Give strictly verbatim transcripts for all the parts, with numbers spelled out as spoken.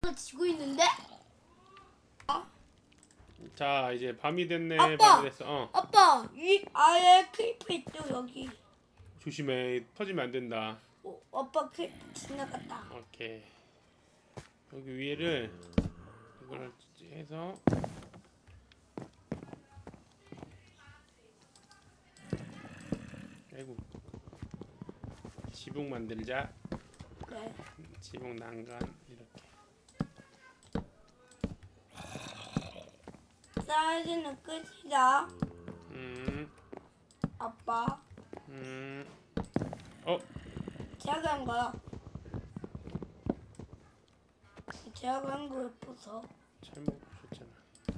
지고 있는데? 자, 이제 밤이 됐네. 아빠! 밤이 됐어. 어. 아빠, 위 아래 크리퍼 있죠 여기. 조심해. 터지면 안 된다. 오, 아빠 크리퍼 지나갔다. 오케이. 여기 위에를 이걸 해서 아이고. 지붕 만들자. 그래. 지붕 난간 이렇게. 사이즈는 끝이다. 음. 아빠. 음. 어, 제가 한 거야. 제가 한 거 예뻐서. 잘못 보셨잖아.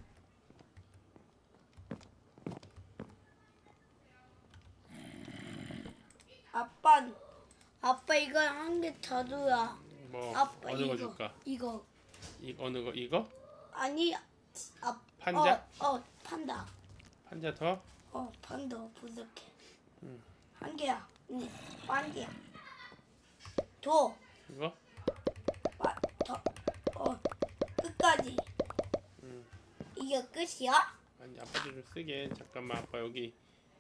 아빠, 아빠 이거 한 개 더 줘야. 뭐 아빠 어느 이거. 거 줄까? 이거. 이 어느 거 이거? 아니, 아, 판자? 어, 어, 판다. 판자 더? 어, 판다 부족해. 응. 한 개야. 응, 한 개야. 줘. 이거? 아, 더, 어, 끝까지. 응. 이게 끝이야? 아니 아빠도 좀 쓰게. 잠깐만 아빠 여기.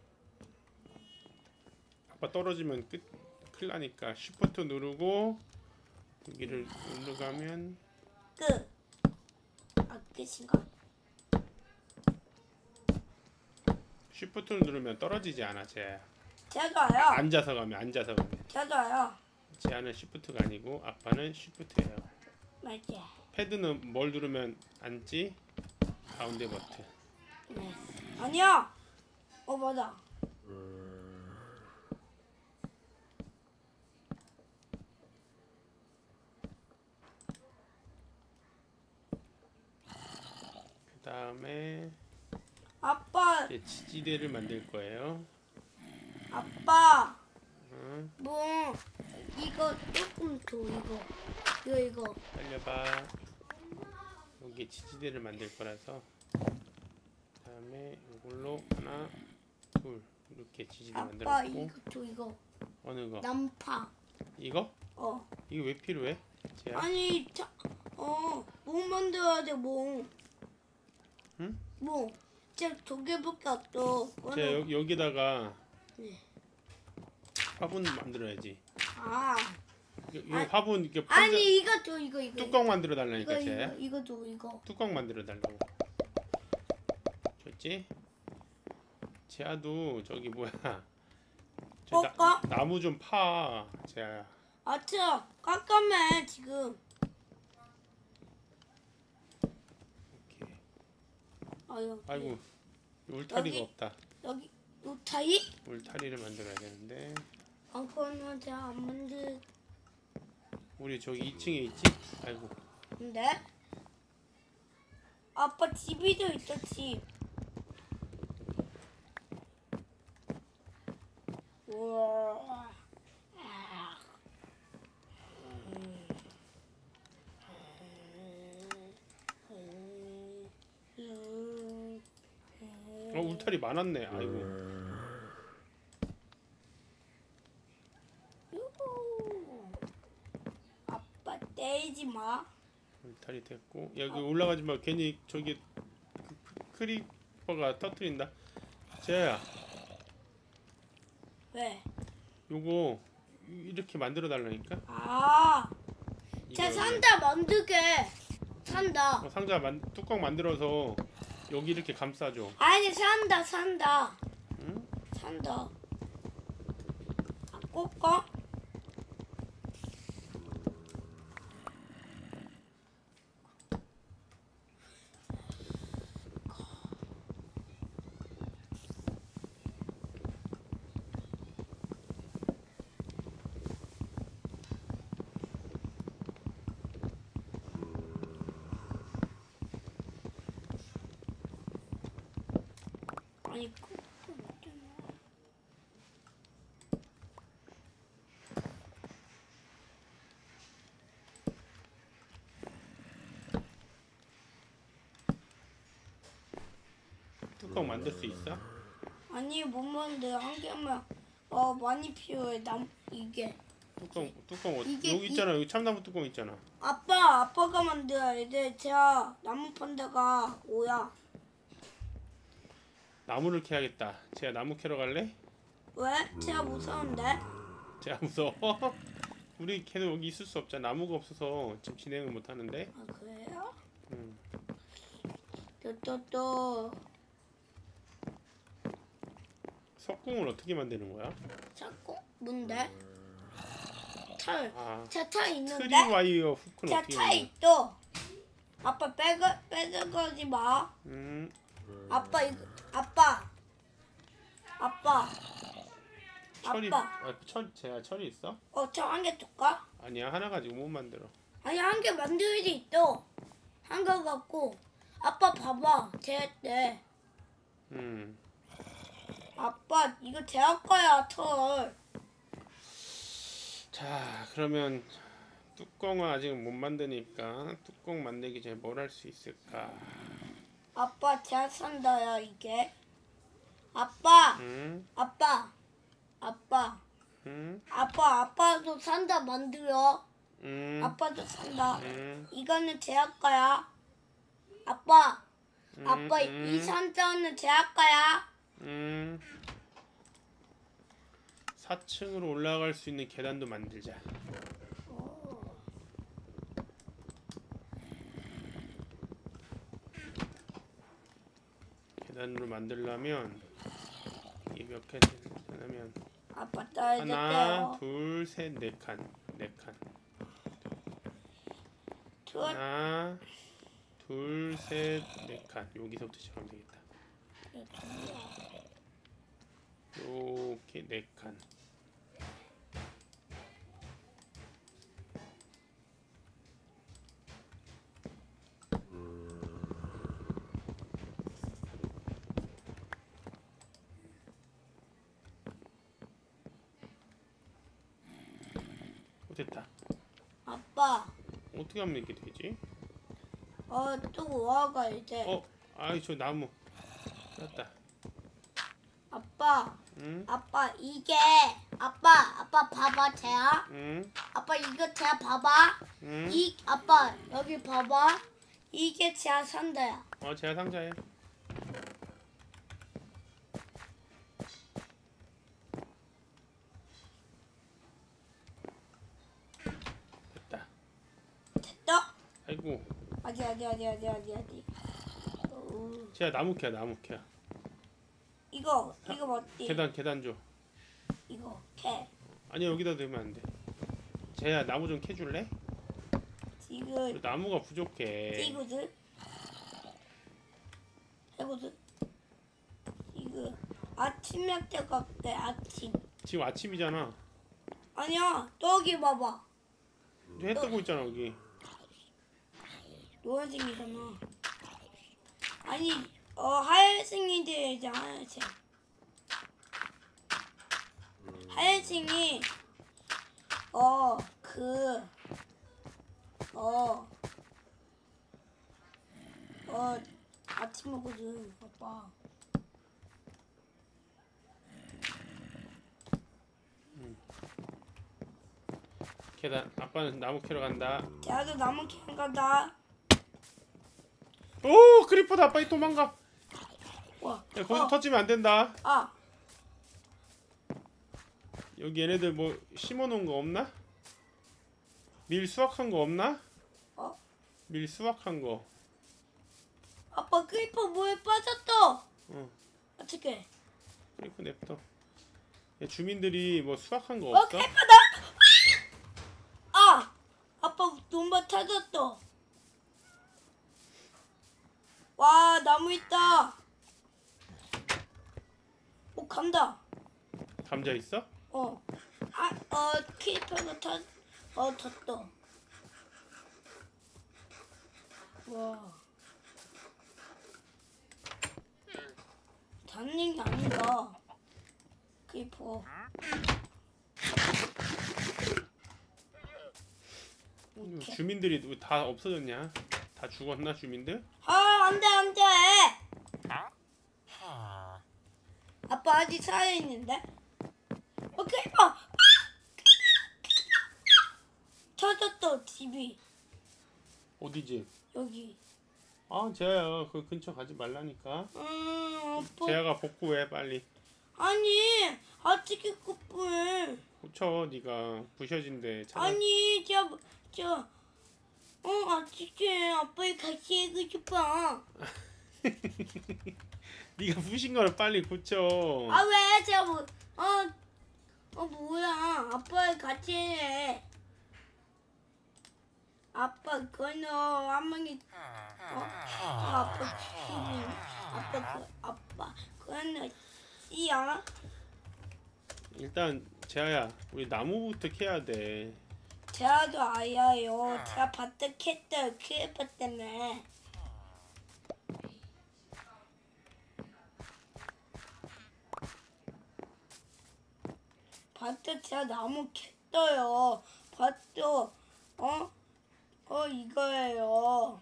아빠 떨어지면 끝 큰일 나니까 쉬프트 누르고 여기를 누르가면 끝. 아, 끝인가? 쉬프트를 누르면 떨어지지 않아 쟤. 제가요. 앉아서 가면 앉아서 가면. 제가요. 쟤는 쉬프트가 아니고 아빠는 쉬프트예요. 맞지? 패드는 뭘 누르면 앉지? 가운데 버튼. 네. 아니야. 어, 맞아. 그 다음에 아빠, 이제 지지대를 만들 거예요. 아빠. 응. 뭐 이거 조금 줘 이거. 이거 이거. 달려봐. 여기 지지대를 만들 거라서 그 다음에 이걸로 하나 둘 이렇게 지지대 아빠 만들었고. 이거 줘 이거. 어느 거? 난파. 이거? 어. 이거 왜 필요해? 쟤야? 아니 자, 어, 뭐 만들어야 돼 뭐. 응? 뭐. 진짜 두 개밖에 없어. 쟤 여, 여기다가 네. 화분 만들어야지. 아. 이, 이 아니, 화분 이렇게 판자, 아니 이거 줘 이거 이거. 뚜껑 만들어 이거 달라니까 쟤. 이거 이거 줘 이거. 뚜껑 만들어 달라고. 줬지? 쟤야도 저기 뭐야? 쟤 어, 나, 나무 좀 파. 쟤야. 아차 깜깜해 지금. 오케이. 아유. 아이고 울타리가 여기? 없다. 여기 우타이? 울타리를 만들어야 되는데 아까는 제가 안 만들. 우리 저기 이 층에 있지? 아이고 근데 아빠 집이도 있어 집. 우와. 아. 음. 음. 음. 어 울타리 많았네. 아이고 유후. 아빠 때리지 마. 울타리 됐고 여기 올라가지 마. 괜히 저기 크- 크리퍼가 터뜨린다. 쟤야 왜? 요거 이렇게 만들어 달라니까. 아, 이거 제 여기. 산다 만들게 산다. 어, 상자 만, 뚜껑 만들어서 여기 이렇게 감싸줘. 아니 산다 산다 응? 산다. 안 꽂까? 아니 뚜껑 만들 수 있어? 아니 못 만들 한 개만. 어 많이 필요해 남 이게. 뚜껑 뚜껑 어디? 이게 여기 있잖아. 여기 참나무 뚜껑 있잖아. 아빠, 아빠가 만들어야 돼. 제가 나무 판다가 오야. 나무를 캐야겠다. 제가 나무 캐러 갈래? 왜? 제가 무서운데? 제가 무서워. 우리 걔는 여기 있을 수 없잖아. 나무가 없어서 지금 진행을 못 하는데. 아, 그래요? 음. 또, 또, 또. 석궁을 어떻게 만드는 거야? 자꾸? 뭔데? 철. 아, 제 철 있는데? 트리와이어 후크는 제 어떻게 철 만드는 거야? 있어. 아빠 빼가, 빼가지 마. 음, 아빠, 이거, 아빠. 아빠. 철이, 아빠. 아, 철, 제가 철이 있어? 어, 철 한 개 줄까? 아니야, 하나 가지고 못 만들어. 아니, 한 개 만들 수 있어. 한 개 갖고. 아빠 봐봐. 제 때. 음, 아빠, 이거 제할 거야, 철. 자, 그러면 뚜껑은 아직 못 만드니까 뚜껑 만들기 전에 뭘 할 수 있을까? 아빠, 제가 산다야, 이게. 아빠, 음, 아빠, 아빠. 음, 아빠, 아빠도 산다 만들어. 음, 아빠도 산다. 음, 이거는 제할 거야. 아빠, 음, 아빠, 음, 이 산자는 제할 거야. 음. 사 층으로 올라갈 수 있는 계단도 만들자. 계단으로 만들려면 이게 몇 개 되냐면 아빠 하나, 따라잡게요. 둘, 셋, 네 칸, 네 칸. 둘, 하나, 둘, 셋, 네 칸. 여기서부터 시작하면 되겠다. 이렇게 네 칸. 어, 됐다. 아빠, 어떻게 하면 이렇게 되지? 어, 또 와가 이제. 어, 아이 저 나무. 됐다. 아빠, 응, 아빠, 이게. 아빠, 아빠 봐봐, 쟤야. 응, 아빠, 이거 쟤야 봐봐. 응. 이, 아빠, 여기 봐봐. 이게 쟤야 산다야. 어, 제가 상자에. 됐다. 됐다? 아이고, 어디, 어디, 어디, 어디, 어디, 어디. 어, 제가 나무 캐야, 나무 캐야. 이거, 이거 뭐지? 계단, 계단 줘. 이거, 캐. 아니 여기다 넣으면 안 돼. 제야 나무 좀 캐줄래? 지금, 나무가 부족해. 이거들. 이거들. 이거, 아침 약대 같대, 아침. 지금 아침이잖아. 아니야, 저기 봐봐. 해 뜨고 있잖아 여기. 노란색이잖아. 아니, 어, 하얀색인데, 이제 하얀색. 하얀색이, 어, 그, 어, 어, 아침 먹거든, 아빠. 계단. 아빠는 나무 캐러 간다. 나도 나무 캐는 거다. 오, 크리퍼다. 빨리 도망가. 와, 야, 거기서 어, 터지면 안 된다. 아, 여기 얘네들 뭐 심어놓은 거 없나? 밀 수확한 거 없나? 어, 밀 수확한 거. 아빠 크리퍼 물에 빠졌어. 어, 어떡해. 크리퍼 냅둬. 야, 주민들이 뭐 수확한 거 어, 없어? 크리퍼다. 아, 아빠 돈바 찾았어. 와, 나무 있다. 오, 간다. 감자 있어? 어, 아, 어, 크리퍼가 타, 어, 탔다. 와, 닿는 게 아니다. 크리퍼. 오케이. 주민들이 왜 다 없어졌냐? 다 죽었나 주민들? 아, 안 돼, 안 돼. 아빠 아직 살아있는데? 어, 크리퍼! 아! 터졌어, 집이. 어디지? 여기. 아 재아야 그 근처 가지 말라니까. 음, 아빠. 재아가 복구해 빨리. 아니, 어떻게 뽀뽀해? 고쳐 네가 부셔진대. 찾아. 아니, 저, 저, 어, 어떻게 아빠랑 같이 하고 싶어. 네가 부신 거를 빨리 고쳐. 아, 왜? 저, 뭐, 어, 어, 뭐야. 아빠랑 같이 해. 아빠, 그거는 한 번에, 어, 아빠, 기분, 아빠, 그, 아빠, 그거는, 씨야. 일단 재아야 우리 나무부터 캐야 돼. 제아도 아야요. 제가 밭을 캤어요. 크리퍼 때문에. 밭에 제가 나무 캤어요. 밭도 어? 어 이거예요.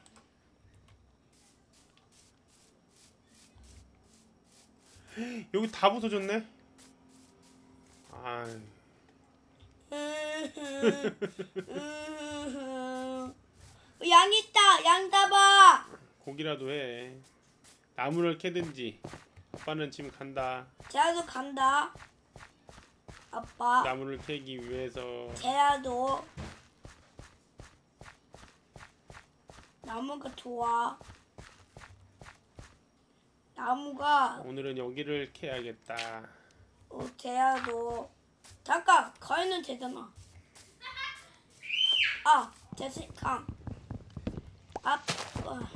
여기 다 부서졌네. 아, 양 있다. 양 잡아. 고기라도 해. 나무를 캐든지. 아빠는 지금 간다. 제아도 간다. 아빠. 나무를 캐기 위해서. 제아도 나무가 좋아. 나무가 오늘은 여기를 캐야겠다. 어, 제아도 잠깐 가위는 되잖아. 아, 제시캄. 아빠.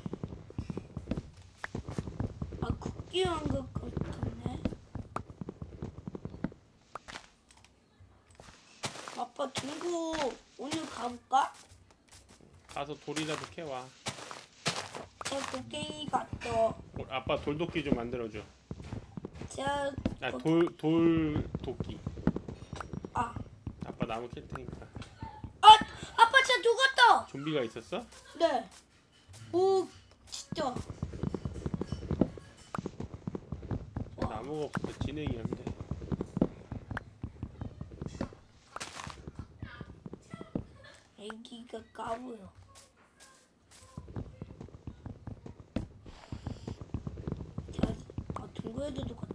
아, 쿠키 한것 같네. 아빠 중고 오늘 가볼까? 가서 돌이라도 캐와. 제 곡괭이 갔어. 어, 아빠 돌도끼 좀 만들어줘. 제가 아, 어, 돌, 돌 도끼. 아, 아빠 나무 캘 테니까. 아, 아빠 진짜 죽었다. 좀비가 있었어? 네. 오, 진짜. 나무가 없어서 진행이 안 돼. 애기가 까부요. 자, 아, 동굴에도 똑같아.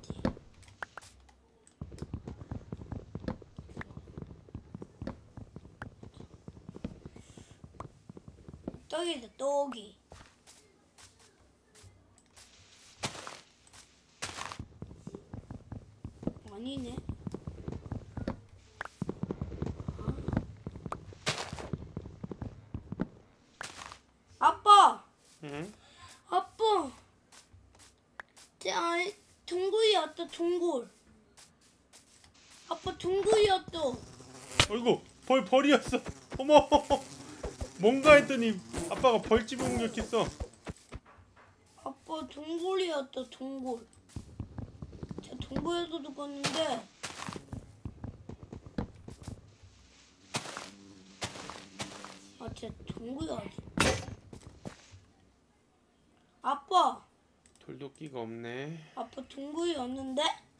떡이다, 떡이. 아니네. 아. 아빠! 응? 아빠! 제 안에 동굴이었다, 동굴. 아빠, 동굴이었다. 어이구 벌 벌이었어. 어머 뭔가 했더니 아빠가 벌집을 공격했어. 아빠, 동굴이었다, 동굴. 제가 동굴에서 죽었는데 아, 제 동굴이 어디? 아빠! 돌도끼가 없네. 아빠 동굴이었는데?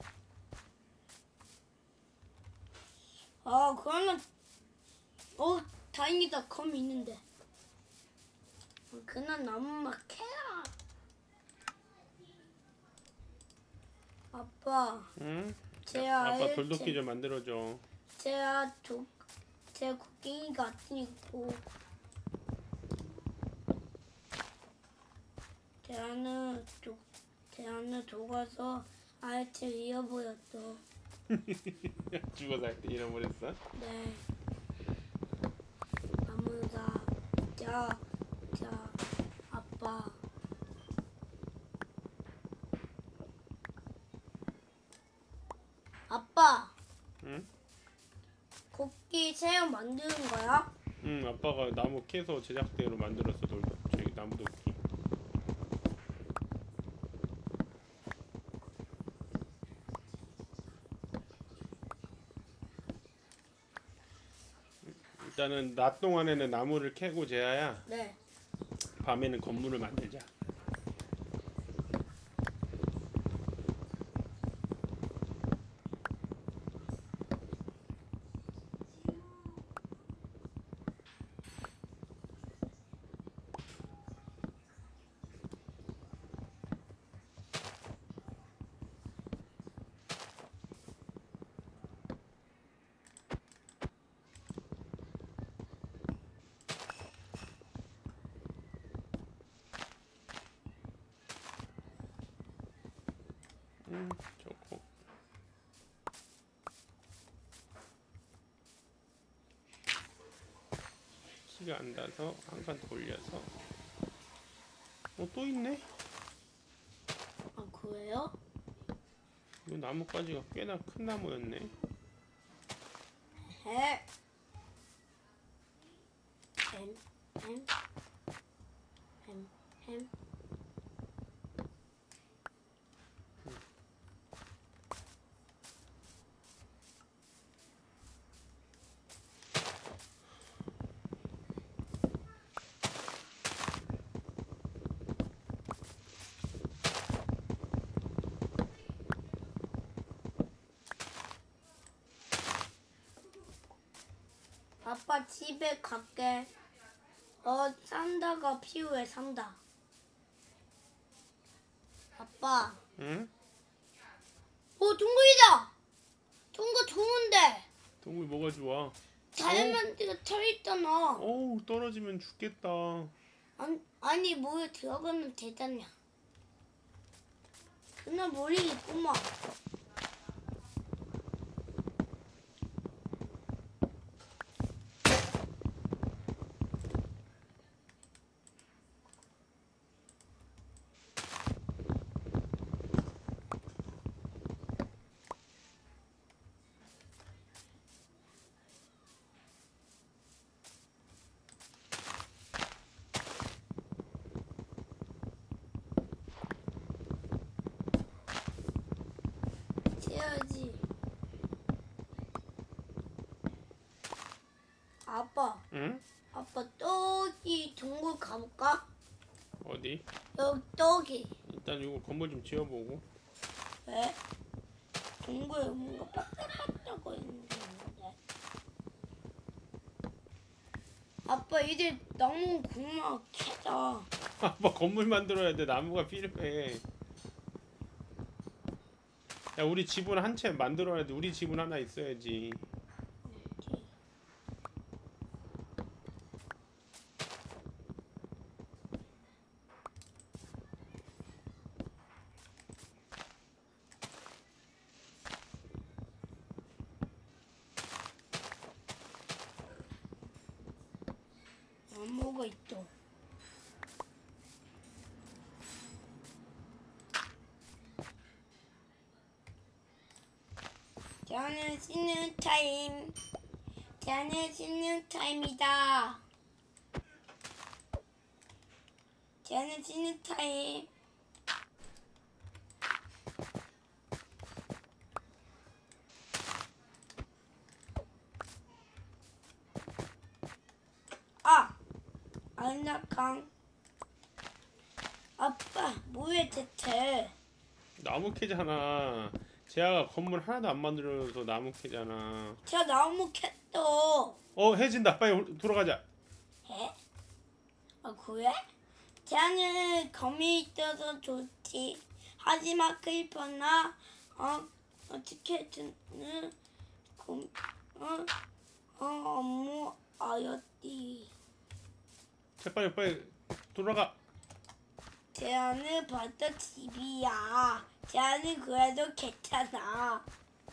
아, 그러면 어, 다행이다. 검이 있는데. 그냥 나무만 캐라. 아빠, 응? 제 아빠 아예 돌도끼 제, 좀 만들어줘. 제가 도, 제 곡괭이가 있고 대안을 도, 대안을 녹아서 아이템 잃어버렸어. 죽어서 할 때 잃어버렸어? 네. 아무다. 자, 자, 아빠. 아빠, 응? 곡기 새우 만드는 거야? 응, 아빠가 나무 캐서 제작대로 만들었어. 돌 저기 나무 도끼. 일단은 낮 동안에는 나무를 캐고 재아야. 네. 밤에는 건물을 만들자. 음, 좋고. 키가 안 닿아서 한 칸 돌려서. 어, 또 있네? 아 그래요? 이 나뭇가지가 꽤나 큰 나무였네. 해. 햄, 햄, 햄, 햄. 아빠 집에 갈게. 어, 산다가 필요해, 산다. 아빠. 응? 오, 동굴이다! 동굴 좋은데. 동굴 뭐가 좋아? 다이아몬드가 털있잖아. 어우, 떨어지면 죽겠다. 아니, 아니, 물에 들어가면 되잖냐. 그냥 물이 있구만. 해야지. 아빠, 응? 아빠 떡이 동굴 가볼까? 어디? 여기 떡이. 일단 이거 건물 좀 지어보고. 왜? 동굴에 뭔가 빠딱빠딱거 있는데. 아빠 이제 나무 그만 캐자. 아빠 건물 만들어야 돼. 나무가 필요해. 야, 우리 집은 한 채 만들어야 돼. 우리 집은 하나 있어야지. 나무가 있어. 저는 쉬는 타임. 저는 쉬는 타임이다. 저는 쉬는 타임. 아! 안락강. 아빠, 뭐해 대체? 나무 캐잖아. 재아가 건물 하나도 안 만들어서 나무 캐잖아. 저 나무 캤어. 어, 해진다. 빨리 올- 돌아가자. 해? 아 그래? 쟤는 검이 있어서 좋지. 하지만 크리퍼나 어 어떻게든 검 어, 어 업무 아였디. 자, 빨리 빨리 돌아가. 쟤는 벌써 집이야. 쟤는 그래도 괜찮아.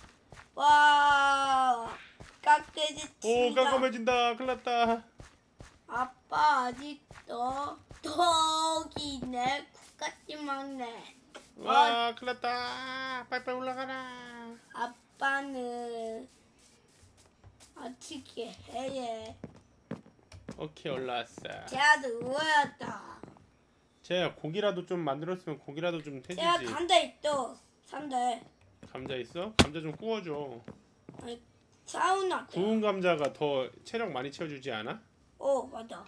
와 깎여지 오, 치다. 깜깜해진다. 큰일 났다. 아빠 아직도 떡이 있네. 국같이 먹네. 와, 큰일 났다. 빨리빨리 올라가라. 아빠는 어떻게 해? 오케이, 올라왔어. 제가 누워였다. 재아, 고기라도 좀 만들었으면 고기라도 좀 제가 해주지. 감자 있어. 산대. 감자 있어? 감자 좀 구워줘. 사우나 때. 구운 감자가 더 체력 많이 채워주지 않아? 어 맞아.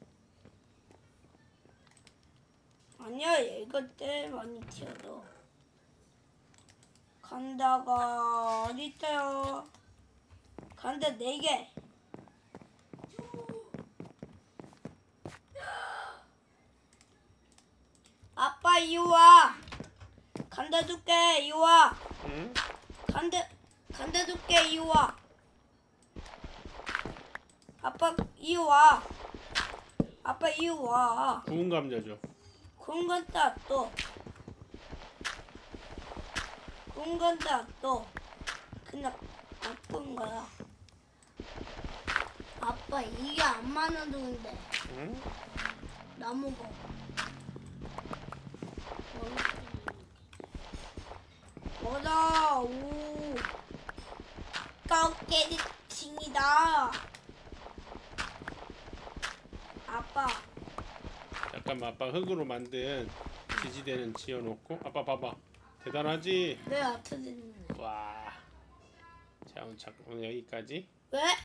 아니야 이거 때 많이 튀어도. 감자가 어디 있어요? 감자 네 개. 아빠 이리 와. 감자 줄게 이리 와. 응? 감자 감자 줄게 이리 와. 아빠 이리 와. 아빠 이리 와. 구운 감자 줘. 그런 것도 또. 꾼 건데 또 그냥 나쁜 거야. 아빠 이게 안 맞는데 응? 나무가 뭐다. 오 떡게리팅이다. 아빠 잠깐만 아빠 흙으로 만든 지지대는 지어놓고 아빠 봐봐 대단하지? 왜 아트지는 와. 자 오늘 자- 오늘 여기까지. 왜?